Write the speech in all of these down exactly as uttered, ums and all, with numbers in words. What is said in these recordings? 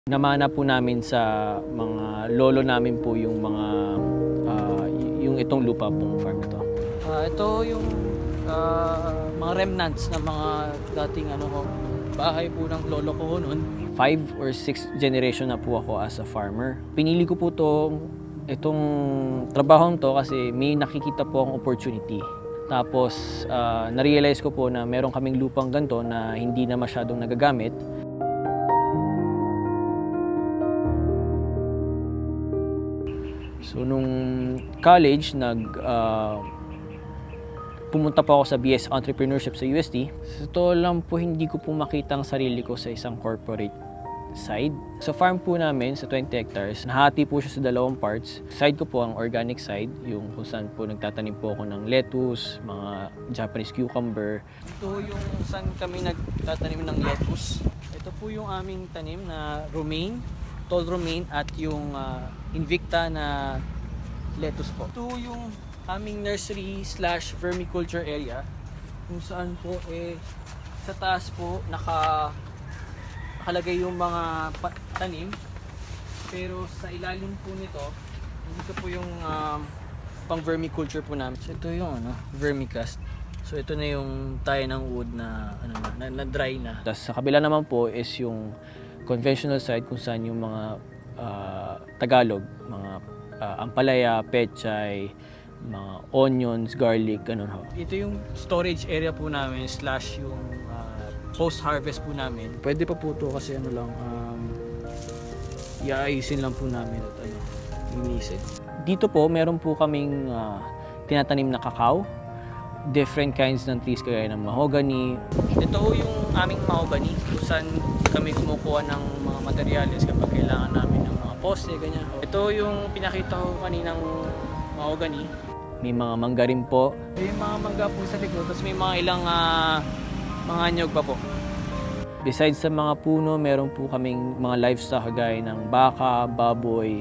Namana po namin sa mga lolo namin po yung mga uh, yung itong lupa pong farm ito. Uh, ito yung uh, mga remnants ng mga dating ano ho, bahay po ng lolo ko noon. Five or six generation na po ako as a farmer. Pinili ko po to, itong trabahong to kasi may nakikita po akong opportunity. Tapos uh, na-realize ko po na meron kaming lupang ganito na hindi na masyadong nagagamit. So nung college, nag uh, pumunta po ako sa B S Entrepreneurship sa U S T. Sa totoo lang po, hindi ko po makita ang sarili ko sa isang corporate side. Sa farm po namin, sa twenty hectares, nahati po siya sa dalawang parts. Side ko po ang organic side, yung kung saan po nagtatanim po ako ng lettuce, mga Japanese cucumber. Ito yung saan kami nagtatanim ng lettuce. Ito po yung aming tanim na romaine, tall romaine at yung uh, Invicta na lettuce po. Ito yung aming nursery slash vermiculture area kung saan po eh sa taas po naka nakalagay yung mga tanim, pero sa ilalim po nito dito po yung um, pang vermiculture po namin. So ito yung ano, vermicast. So ito na yung tayo ng wood na ano na, na dry na. Tapos sa kabila naman po is yung conventional side kung saan yung mga uh, Tagalog, mga uh, ampalaya, pechay, mga onions, garlic, ganun ho. Ito yung storage area po namin slash yung uh, post-harvest po namin. Pwede pa po ito kasi ano lang, um, iayusin lang po namin at ano, linisin. Dito po, meron po kaming uh, tinatanim na kakao. Different kinds ng trees kagaya ng mahogany. Ito yung aming mahogany kung saan kami kumukuha ng mga materyales kapag kailangan namin ng mga poste, ganyan. Ito yung pinakita ko kaninang mahogany. May mga mangga rin po. May mga mangga po sa likod, tapos may mga ilang uh, mga anyog pa po. Besides sa mga puno, meron po kaming mga livestock kagaya ng baka, baboy.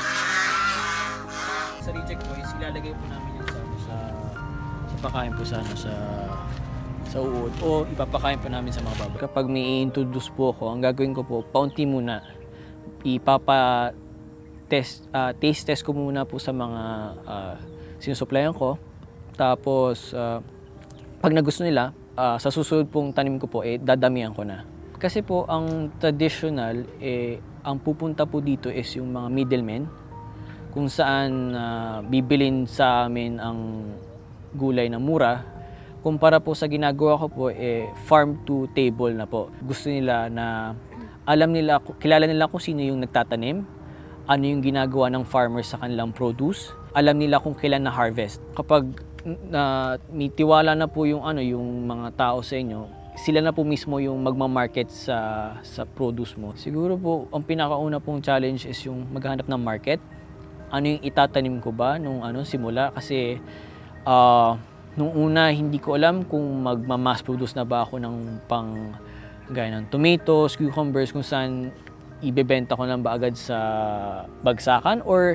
Sa reject boys, ilalagay po namin yun sa, sa, sa pakain po sa, sa, sa uod o ipapakain po namin sa mga baboy. Kapag may i-introduce po ako, ang gagawin ko po, paunti muna. Ipapa test, uh, taste test ko muna po sa mga uh, sinusuplayan ko. Tapos, uh, pag nagusto nila, uh, sa susunod pong tanim ko po, eh, dadamihan ko na. Kasi po, ang traditional, eh, ang pupunta po dito is yung mga middlemen, kung saan uh, bibilin sa amin ang gulay na mura. Kumpara po sa ginagawa ko po, eh, farm to table na po. Gusto nila na alam nila, kilala nila kung sino yung nagtatanim, ano yung ginagawa ng farmers sa kanilang produce, alam nila kung kailan na harvest. Kapag na uh, may tiwala na po yung ano yung mga tao sa inyo, sila na po mismo yung magma-market sa sa produce mo. Siguro po ang pinakauna pong challenge is yung maghanap ng market. Ano yung itatanim ko ba nung ano simula, kasi uh, nung una hindi ko alam kung magma-mass produce na ba ako ng pang gaya ng tomatoes, cucumbers, kung saan ibebenta ko lang ba agad sa bagsakan or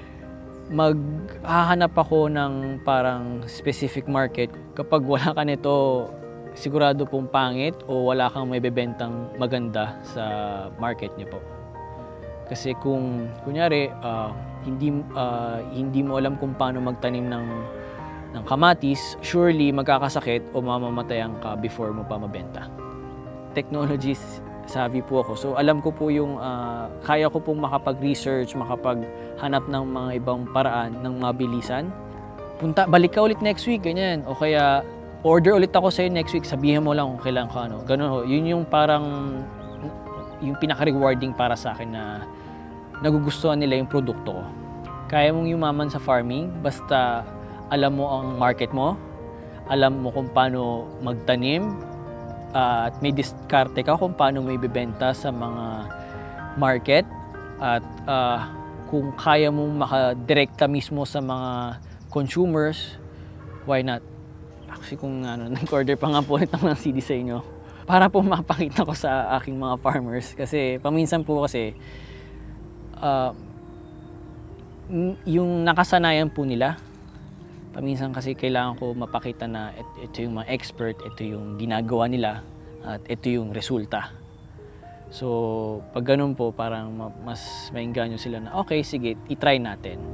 maghahanap ako ng parang specific market. Kapag wala ka nito, sigurado pong pangit o wala kang may bebentang maganda sa market niyo po. Kasi kung kunyari uh, hindi uh, hindi mo alam kung paano magtanim ng ng kamatis, surely magkakasakit o mamamatayan ka before mo pa mabenta. Technologies savvy po ako. So alam ko po yung uh, kaya ko pong makapag-research, makapaghanap ng mga ibang paraan ng mabilisan. Punta, balik ka ulit next week, ganyan. O kaya order ulit ako sa'yo next week, sabihin mo lang kung kailan ka ano. Ganun ho. Yun yung parang yung pinaka-rewarding para sa akin na nagugustuhan nila yung produkto ko. Kaya mong yumaman sa farming basta alam mo ang market mo, alam mo kung paano magtanim, Uh, at may diskarte ka kung paano mo ibibenta sa mga market, at uh, kung kaya mong makadirekta mismo sa mga consumers, why not? Actually, kung ano, nag-order pa nga po ito ng C D sa inyo para po mapakita ko sa aking mga farmers, kasi paminsan po kasi uh, yung nakasanayan po nila, paminsan kasi kailangan ko mapakita na ito yung mga expert, ito yung ginagawa nila, at ito yung resulta. So, pag ganun po, parang mas maingganyo sila na, okay, sige, itry natin.